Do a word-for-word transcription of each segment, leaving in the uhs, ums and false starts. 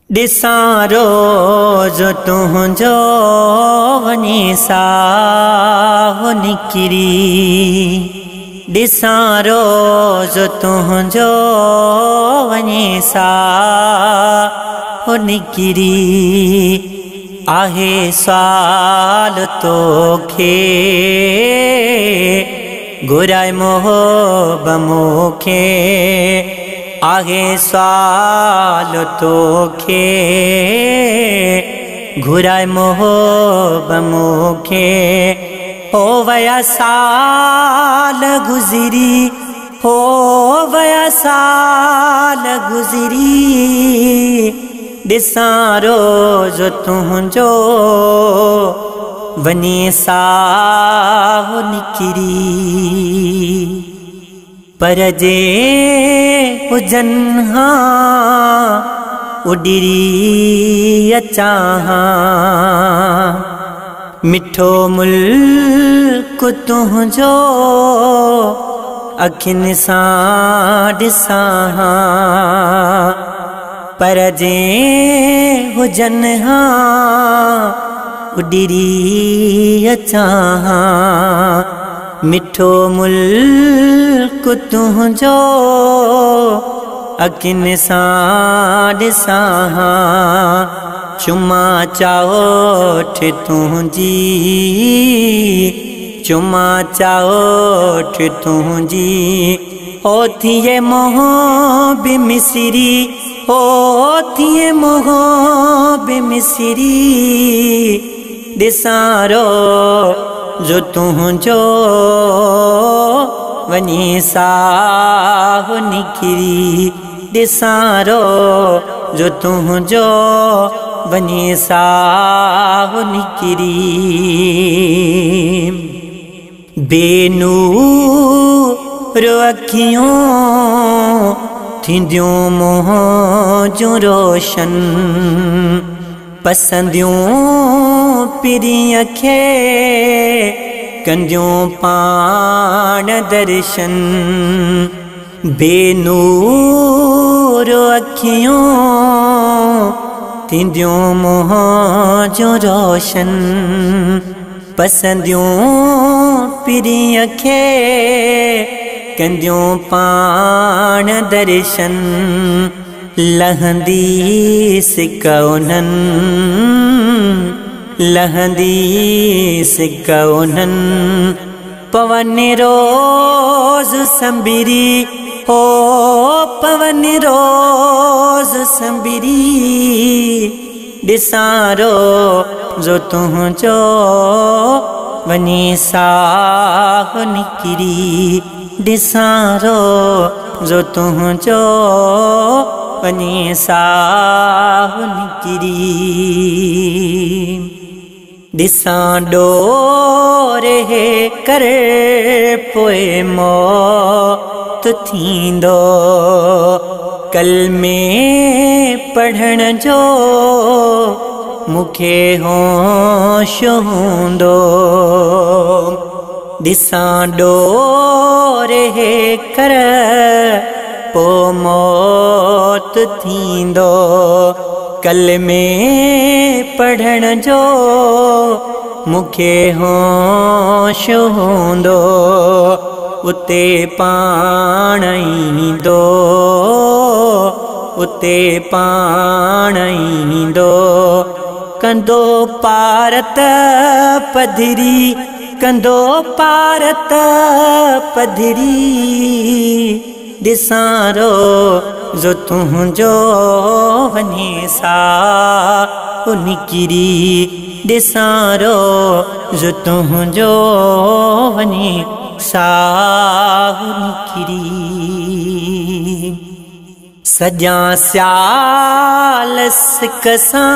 ॾिसां रोज़ तुंहिंजो वञी साहु निकिरी, ॾिसां रोज़ तुंहिंजो वञी साहु निकिरी। आहे साल तोखे घुराए मोहब मूंखे, आहे साल तोखे घुराए मोहब मूंखे। हो वया साल गुज़री, हो वया साल गुज़री, ॾिसां रोज़ तुंहिंजो वञी साहु निकिरी। पर जे हुजनि हा उॾिरी अचां हा, मिठो मुल्क तुंहिंजो अखियुनि सां ॾिसां हा। पर जे हुजनि हा उॾिरी अचां हा, मिठो मुल्क तुंहिंजो अखियुनि सां ॾिसां हा। चुमा चाओठ तुंहिंजी, चुमा चाओठ तुंहिंजी, हो थिए मोह बि मिसरी, हो थिए मोह बि मिसरी, ॾिसां रोज़ तुंहिंजो वञी साहु निकिरी। ॾिसां रोज़ तुंहिंजो वञी साहु निकिरी। बेनूर अखियूं थींदियूं मोह जूं रोशन, पसंदियूं पिरीअ खे कंदियूं पाण दर्शन। बेनूर अखियूं थींदियूं मोह जूं रोशन, पसंदियूं पिरीअ खे कंदियूं पाण दर्शन। लहंदी सिक उन्हनि, लहंदी सिक उन्हनि, पवन रोज़ संबिरी, हो पवन रोज़ संबिरी, ॾिसां रोज़ तुंहिंजो वञी साहु निकिरी। ॾिसां रोज़ तुंहिंजो वञी साहु निकिरी। ॾिसां डोरे कर पोइ मौत थींदो, कलमे पढ़ण जो मूंखे होश हूंदो। ॾिसां डोरे कर पोइ मौत थींदो, कलमे पढ़ण जो मूंखे होश हूंदो। उते पाण ईंदो, उते पाण ईंदो, कंदो पारत पधरी, कंदो पारत पधरी, ॾिसां रोज़ तुंहिंजो वञी साहु निकिरी। ॾिसां रोज़ तुंहिंजो वञी साहु निकिरी। सॼा सियाल सिक सां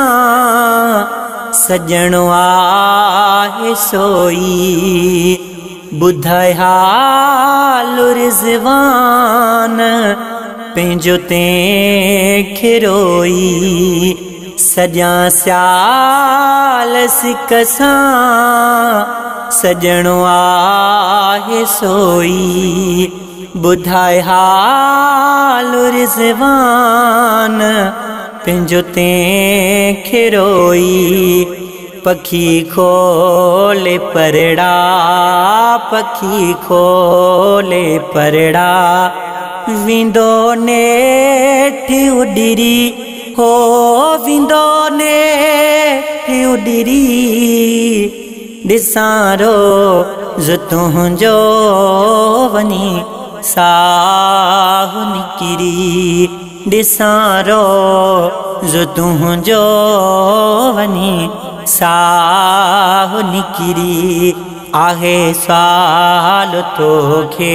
सॼणो आहे सोई, ॿुधाए हाल रिज़वान पंहिंजो तंहिंखे रोई। सॼा सियाल सिक सां सॼणो आहे सोई, ॿुधाए हाल रिज़वान पंहिंजो तंहिंखे रोई पखी खोले परड़ा पखी खोले परड़ा विंदो नेठि उॾिरी हो विंदो नेठि उॾिरी ॾिसां रोज़ तुंहिंजो वञी साहु निकिरी ॾिसां रोज़ तुंहिंजो वञी साहु निकिरी आहे साल तोखे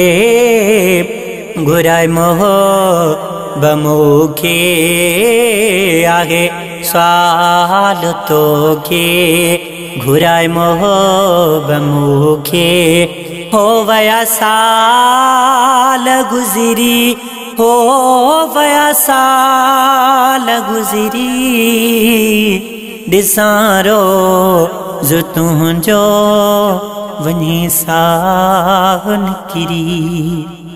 घुराए मोहब मूंखे आहे साल तोखे घुराए मोहब मूंखे हो वया साल गुज़री हो वया साल गुज़री ॾिसां रोज़ तुंहिंजो वञी साहु निकिरी।